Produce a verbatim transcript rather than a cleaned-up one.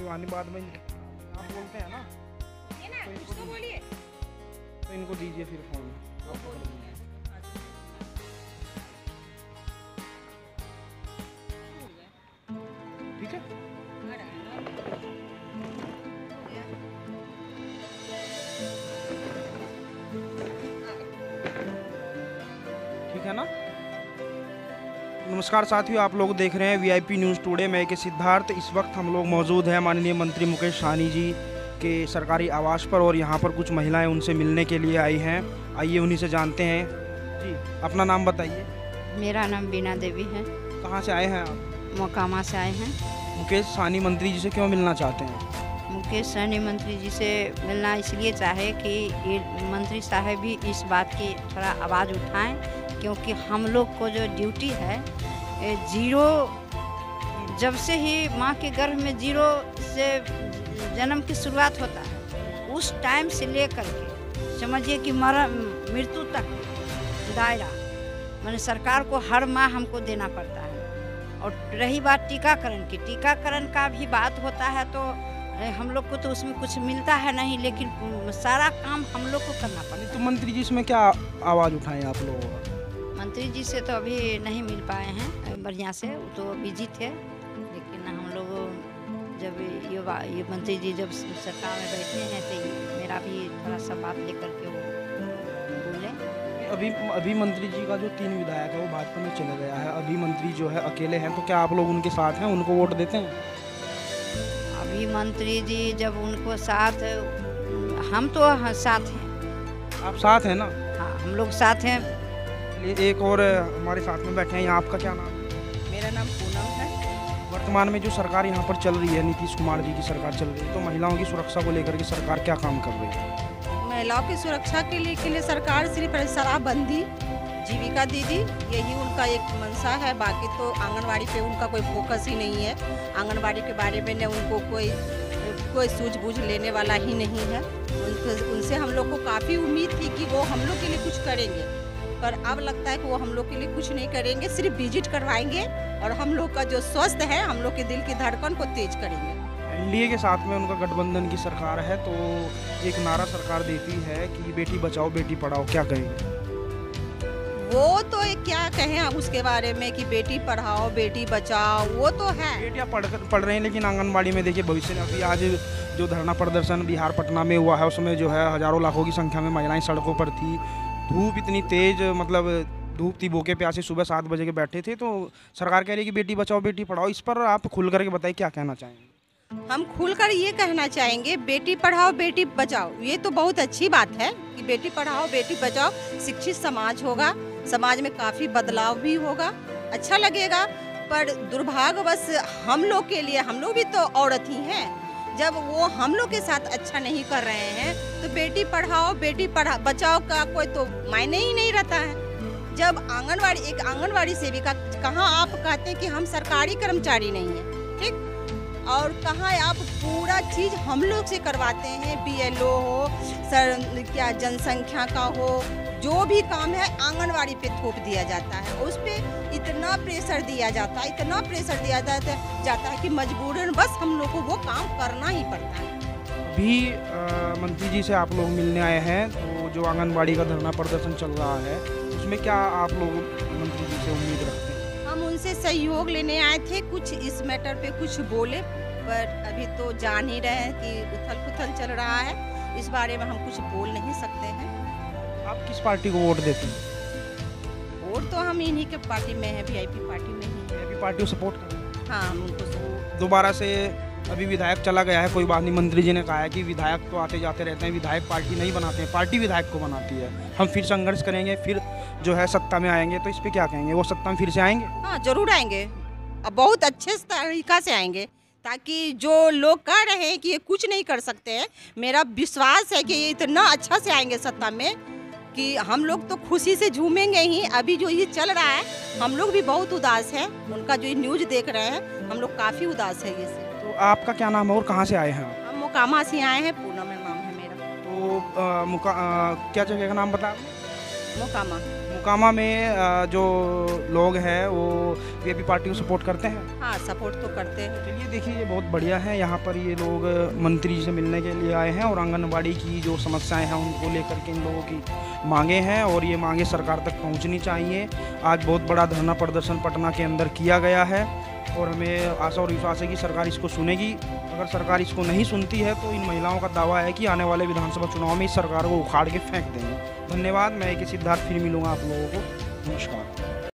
कोई वानी बाद में आप बोलते हैं ना, ये ना तो कुछ इनको तो बोलिए। तो इनको दीजिए फिर फोन। वो बोलिए। ठीक है, ठीक है ना। नमस्कार साथियों, आप लोग देख रहे हैं वीआईपी न्यूज़ टुडे। मैं के सिद्धार्थ। इस वक्त हम लोग मौजूद हैं माननीय मंत्री मुकेश सहनी जी के सरकारी आवास पर, और यहाँ पर कुछ महिलाएं उनसे मिलने के लिए आई हैं। आइए उन्हीं से जानते हैं। जी, अपना नाम बताइए। मेरा नाम बीना देवी है। कहाँ से आए हैं आप? मोकामा से आए हैं। मुकेश सहनी मंत्री जी से क्यों मिलना चाहते हैं? मुकेश सहनी मंत्री जी से मिलना इसलिए चाहे कि ये मंत्री साहब भी इस बात की थोड़ा आवाज़ उठाएं, क्योंकि हम लोग को जो ड्यूटी है ये जीरो, जब से ही माँ के गर्भ में जीरो से जन्म की शुरुआत होता है, उस टाइम से लेकर के समझिए कि मरण मृत्यु तक दायरा मैंने सरकार को हर माह हमको देना पड़ता है। और रही बात टीकाकरण की, टीकाकरण का भी बात होता है तो हम लोग को तो उसमें कुछ मिलता है नहीं, लेकिन सारा काम हम लोग को करना पड़ता है। तो मंत्री जी इसमें क्या आवाज़ उठाएं आप लोगों का? मंत्री जी से तो अभी नहीं मिल पाए हैं बढ़िया से, वो तो बिजी थे। लेकिन हम लोग जब ये ये मंत्री जी जब सरकार में बैठे हैं तो मेरा भी थोड़ा सा बात लेकर के वो बोले। अभी अभी मंत्री जी का जो तीन विधायक है वो भाजपा में चले गया है, अभी मंत्री जो है अकेले हैं, तो क्या आप लोग उनके साथ हैं, उनको वोट देते हैं? अभी मंत्री जी जब उनको साथ, हम तो हाँ, साथ हैं। आप साथ हैं ना? हाँ, हम लोग साथ हैं। एक और हमारे साथ में बैठे हैं, यहाँ आपका क्या नाम है? मेरा नाम पूनम है। वर्तमान में जो सरकार यहाँ पर चल रही है, नीतीश कुमार जी की सरकार चल रही है, तो महिलाओं की सुरक्षा को लेकर के सरकार क्या काम कर रही है? महिलाओं की सुरक्षा के लिए के लिए सरकार सिर्फ शराबबंदी, जीविका दीदी, यही उनका एक मंशा है। बाकी तो आंगनवाड़ी पे उनका कोई फोकस ही नहीं है। आंगनवाड़ी के बारे में न उनको कोई कोई सूझबूझ लेने वाला ही नहीं है। उनको उनसे हम लोग को काफ़ी उम्मीद थी कि वो हम लोग के लिए कुछ करेंगे, पर अब लगता है कि वो हम लोग के लिए कुछ नहीं करेंगे, सिर्फ विजिट करवाएंगे और हम लोग का जो स्वस्थ है, हम लोग के दिल की धड़कन को तेज करेंगे। एनडीए के साथ में उनका गठबंधन की सरकार है, तो एक नारा सरकार देती है कि बेटी बचाओ बेटी पढ़ाओ, क्या कहेंगे? वो तो एक क्या कहें अब उसके बारे में कि बेटी पढ़ाओ बेटी बचाओ, वो तो है। बेटियाँ पढ़ पढ़ रहे हैं, लेकिन आंगनबाड़ी में देखिए भविष्य में, अभी आज जो धरना प्रदर्शन बिहार पटना में हुआ है, उसमें जो है हजारों लाखों की संख्या में महिलाएं सड़कों पर थी। धूप इतनी तेज, मतलब धूप थी, भूखे प्यासे सुबह सात बजे के बैठे थे, तो सरकार कह रही है कि बेटी बचाओ बेटी पढ़ाओ। इस पर आप खुल करके बताइए, क्या कहना चाहेंगे? हम खुलकर ये कहना चाहेंगे, बेटी पढ़ाओ बेटी बचाओ, ये तो बहुत अच्छी बात है कि बेटी पढ़ाओ बेटी बचाओ। शिक्षित समाज होगा, समाज में काफ़ी बदलाव भी होगा, अच्छा लगेगा। पर दुर्भाग्यवश हम लोग के लिए, हम लोग भी तो औरत ही हैं, जब वो हम लोग के साथ अच्छा नहीं कर रहे हैं तो बेटी पढ़ाओ बेटी पढ़ा बचाओ का कोई तो मायने ही नहीं रहता है। जब आंगनवाड़ी, एक आंगनवाड़ी सेविका, कहाँ आप कहते हैं कि हम सरकारी कर्मचारी नहीं हैं, ठीक, और कहाँ आप पूरा चीज़ हम लोग से करवाते हैं। बीएलओ हो, सर क्या जनसंख्या का हो, जो भी काम है आंगनवाड़ी पे थोप दिया जाता है। उस पर इतना प्रेशर दिया जाता है, इतना प्रेशर दिया जाता है जाता है कि मजबूरन बस हम लोग को वो काम करना ही पड़ता है। अभी मंत्री जी से आप लोग मिलने आए हैं, तो जो आंगनबाड़ी का धरना प्रदर्शन चल रहा है, उसमें क्या आप लोग मंत्री जी से उम्मीद रखते हैं? हम उनसे सहयोग लेने आए थे, कुछ इस मैटर पे कुछ बोले, पर अभी तो जान ही रहे हैं कि उथल पुथल चल रहा है, इस बारे में हम कुछ बोल नहीं सकते हैं। आप किस पार्टी को वोट देते हैं? वोट तो हम इन्हीं के पार्टी में है, वीआईपी पार्टी में ही है। वीआईपी पार्टी को सपोर्ट करते हैं? हाँ, हम उनको सपोर्ट। दोबारा से अभी विधायक चला गया है, कोई बात नहीं, मंत्री जी ने कहा है कि विधायक तो आते जाते रहते हैं, विधायक पार्टी नहीं बनाते हैं, पार्टी विधायक को बनाती है। हम फिर संघर्ष करेंगे, फिर जो है सत्ता में आएंगे, तो इस पे क्या कहेंगे? वो सत्ता में फिर से आएंगे? हाँ, जरूर आएंगे, अब बहुत अच्छे तरीका से आएंगे, ताकि जो लोग कह रहे हैं कि ये कुछ नहीं कर सकते हैं, मेरा विश्वास है कि ये इतना अच्छा से आएंगे सत्ता में कि हम लोग तो खुशी से झूमेंगे ही। अभी जो ये चल रहा है, हम लोग भी बहुत उदास हैं, उनका जो न्यूज़ देख रहे हैं, हम लोग काफ़ी उदास है ये से। तो आपका क्या नाम है और कहाँ से आए हैं आप? हम मोकामा से आए हैं, पूनम नाम है मेरा। तो आ, मुका आ, क्या जगह का नाम बताया? मोकामा। मोकामा में अ, जो लोग हैं वो बीजेपी पार्टी को सपोर्ट करते हैं। हाँ, सपोर्ट तो करते हैं। चलिए देखिए, ये बहुत बढ़िया है। यहाँ पर ये लोग मंत्री जी से मिलने के लिए आए हैं और आंगनबाड़ी की जो समस्याएं हैं उनको लेकर के इन लोगों की मांगे हैं और ये मांगे सरकार तक पहुँचनी चाहिए। आज बहुत बड़ा धरना प्रदर्शन पटना के अंदर किया गया है और हमें आशा और विश्वास है कि सरकार इसको सुनेगी। अगर सरकार इसको नहीं सुनती है तो इन महिलाओं का दावा है कि आने वाले विधानसभा चुनाव में इस सरकार को उखाड़ के फेंक देंगे। धन्यवाद। मैं एक सिद्धार्थ फिर मिलूंगा आप लोगों को। नमस्कार।